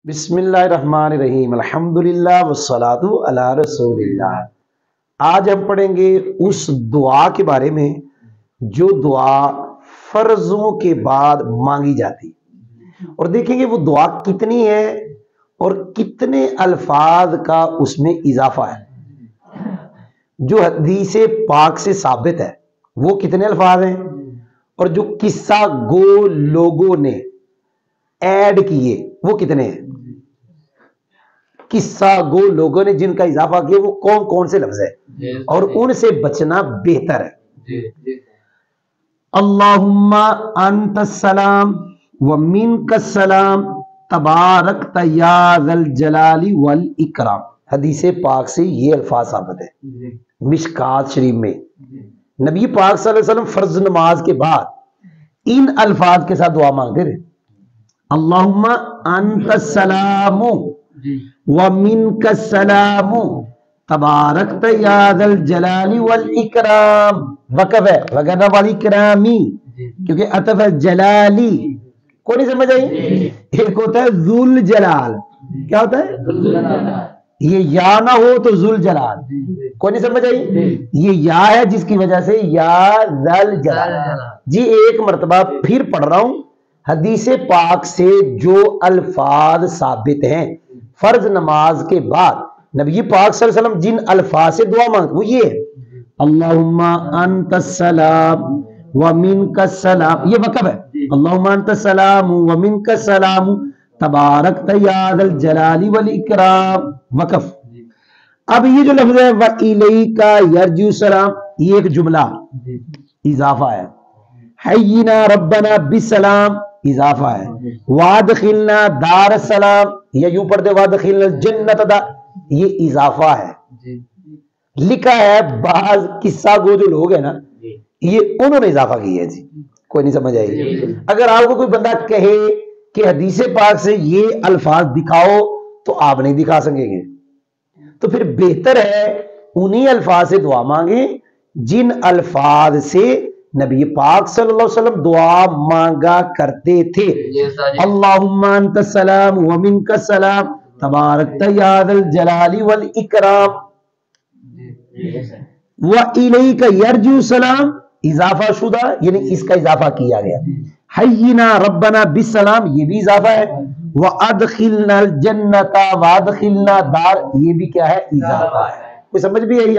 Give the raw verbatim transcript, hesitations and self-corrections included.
بسم اللہ الرحمن الرحیم الحمدللہ والصلاۃ علی رسول اللہ۔ آج ہم پڑھیں گے اس دعا کے بارے میں جو دعا فرضوں کے بعد مانگی جاتی، اور دیکھیں گے وہ دعا کتنی ہے اور کتنے الفاظ کا اس میں اضافہ ہے۔ جو حدیث پاک سے ثابت ہے وہ کتنے الفاظ ہیں، اور جو قصہ گو لوگوں نے ایڈ کیے وہ کتنے ہیں۔ قصہ گو لوگوں نے جن کا اضافہ کیا وہ کون کون سے لفظ ہے، اور ان سے بچنا بہتر ہے۔ اللہم انت السلام ومنک السلام تبارکت یا ذا الجلال والاکرام۔ حدیث پاک سے یہ الفاظ ثابت ہے مشکات شریف میں۔ نبی پاک صلی اللہ علیہ وسلم فرض نماز کے بعد ان الفاظ کے ساتھ دعا مانگتے رہے، اللہم انت السلام ومنک السلام تبارکت یا ذا الجلال والاکرام۔ وقف ہے وغیرہ والی کرامی، کیونکہ عطف ہے جلالی۔ کوئی نہیں سمجھ آئی؟ ایک ہوتا ہے ذل جلال، کیا ہوتا ہے؟ یہ یا نہ ہو تو ذل جلال۔ کوئی نہیں سمجھ آئی؟ یہ یا ہے جس کی وجہ سے یا ذل جلال۔ جی ایک مرتبہ پھر پڑھ رہا ہوں، حدیث پاک سے جو الفاظ ثابت ہیں فرض نماز کے بعد نبی پاک صلی اللہ علیہ وسلم جن الفاظ سے دعا مانگتے وہ یہ ہے، اللہم انت السلام ومنک السلام، یہ وقف ہے، اللہم انت السلام ومنک السلام تبارکت یا ذا الجلال والاکرام، وقف۔ اب یہ جو لفظ ہے وَإِلَيْكَ يَرْجِعُ السلام، یہ ایک جملہ اضافہ ہے۔ حینا ربنا بالسلام، اضافہ ہے۔ وادخلنا دار السلام، یا یوں پڑھ دے وادخلنا الجنت دا، یہ اضافہ ہے۔ لکھا ہے بعض قصہ گو جو لوگ ہیں نا یہ انہوں نے اضافہ کیا ہے۔ جی کوئی نہیں سمجھ آئی؟ اگر آپ کو کوئی بندہ کہے کہ حدیث پاک سے یہ الفاظ دکھاؤ تو آپ نہیں دکھا سکیں گے، تو پھر بہتر ہے انہی الفاظ سے دعا مانگیں جن الفاظ سے نبی پاک صلی اللہ علیہ وسلم دعا مانگا کرتے تھے۔ اللہم انت السلام ومنک السلام تبارکت یا ذا الجلال والاکرام۔ وَإِلَيْكَ يَرْجِعُ السلام، اضافہ شدہ یعنی اس کا اضافہ کیا گیا۔ حینا ربنا بالسلام، یہ بھی اضافہ ہے۔ وَأَدْخِلْنَا الْجَنَّةَ وَأَدْخِلْنَا دار، یہ بھی کیا ہے؟ اضافہ ہے۔ کوئی سمجھ بھی ہے؟